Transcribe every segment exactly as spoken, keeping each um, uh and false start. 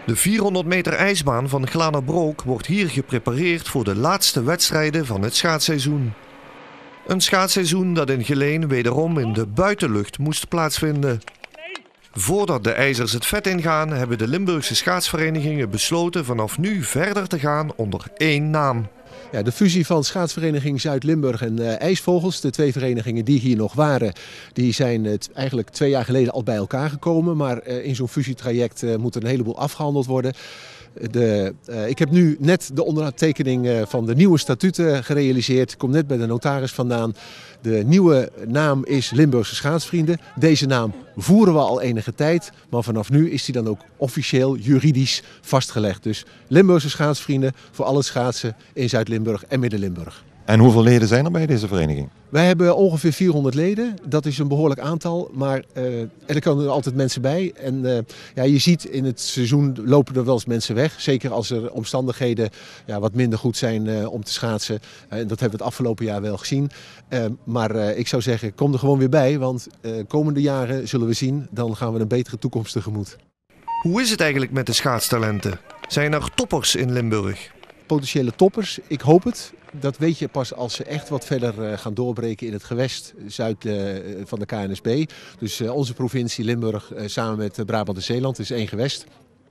De vierhonderd meter ijsbaan van Glanabroek wordt hier geprepareerd voor de laatste wedstrijden van het schaatsseizoen. Een schaatsseizoen dat in Geleen wederom in de buitenlucht moest plaatsvinden. Voordat de ijzers het vet ingaan, hebben de Limburgse schaatsverenigingen besloten vanaf nu verder te gaan onder één naam. Ja, de fusie van schaatsvereniging Zuid-Limburg en uh, IJsvogels, de twee verenigingen die hier nog waren, die zijn uh, eigenlijk twee jaar geleden al bij elkaar gekomen. Maar uh, in zo'n fusietraject uh, moet er een heleboel afgehandeld worden. De, uh, ik heb nu net de ondertekening uh, van de nieuwe statuten gerealiseerd. Ik kom net bij de notaris vandaan. De nieuwe naam is Limburgse Schaatsvrienden. Deze naam voeren we al enige tijd, maar vanaf nu is die dan ook officieel juridisch vastgelegd. Dus Limburgse Schaatsvrienden voor al het schaatsen in Zuid-Limburg en Midden-Limburg. En hoeveel leden zijn er bij deze vereniging? Wij hebben ongeveer vierhonderd leden. Dat is een behoorlijk aantal, maar uh, er komen altijd mensen bij. En uh, ja, je ziet in het seizoen lopen er wel eens mensen weg. Zeker als er omstandigheden ja, wat minder goed zijn uh, om te schaatsen. Uh, dat hebben we het afgelopen jaar wel gezien. Uh, maar uh, ik zou zeggen, kom er gewoon weer bij. Want uh, komende jaren zullen we zien, dan gaan we een betere toekomst tegemoet. Hoe is het eigenlijk met de schaatstalenten? Zijn er toppers in Limburg? Potentiële toppers, ik hoop het. Dat weet je pas als ze echt wat verder gaan doorbreken in het gewest zuid van de K N S B. Dus onze provincie Limburg samen met Brabant en Zeeland is één gewest.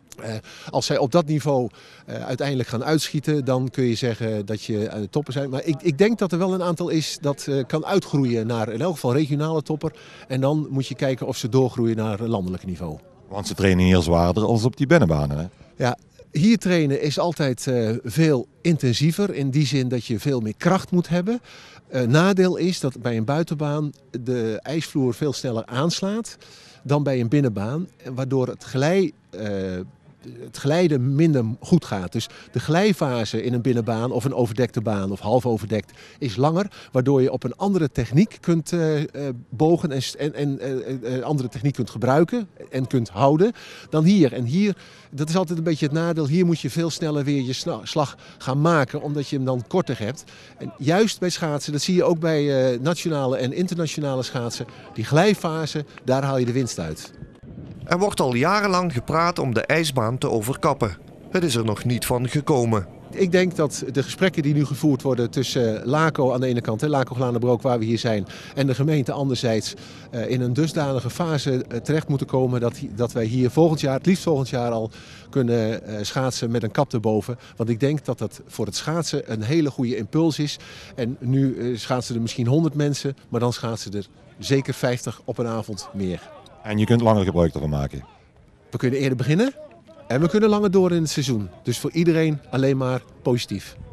Als zij op dat niveau uiteindelijk gaan uitschieten, dan kun je zeggen dat je aan de toppen zijn. Maar ik, ik denk dat er wel een aantal is dat kan uitgroeien naar in elk geval regionale topper. En dan moet je kijken of ze doorgroeien naar landelijk niveau. Want ze trainen hier zwaarder als op die binnenbanen, hè? Ja. Hier trainen is altijd uh, veel intensiever, in die zin dat je veel meer kracht moet hebben. Uh, nadeel is dat bij een buitenbaan de ijsvloer veel sneller aanslaat dan bij een binnenbaan, waardoor het glij, uh, het glijden minder goed gaat. Dus de glijfase in een binnenbaan of een overdekte baan of half overdekt is langer, waardoor je op een andere techniek kunt uh, uh, bogen en, en, en uh, uh, andere techniek kunt gebruiken en kunt houden dan hier. En hier, dat is altijd een beetje het nadeel, hier moet je veel sneller weer je slag gaan maken, omdat je hem dan korter hebt. En juist bij schaatsen, dat zie je ook bij uh, nationale en internationale schaatsen, die glijfase, daar haal je de winst uit. Er wordt al jarenlang gepraat om de ijsbaan te overkappen. Het is er nog niet van gekomen. Ik denk dat de gesprekken die nu gevoerd worden tussen LACO aan de ene kant, LACO Glanabroek waar we hier zijn, en de gemeente anderzijds in een dusdanige fase terecht moeten komen dat, dat wij hier volgend jaar, het liefst volgend jaar al, kunnen schaatsen met een kap erboven. Want ik denk dat dat voor het schaatsen een hele goede impuls is. En nu schaatsen er misschien honderd mensen, maar dan schaatsen er zeker vijftig op een avond meer. En je kunt langer gebruik ervan maken. We kunnen eerder beginnen en we kunnen langer door in het seizoen. Dus voor iedereen alleen maar positief.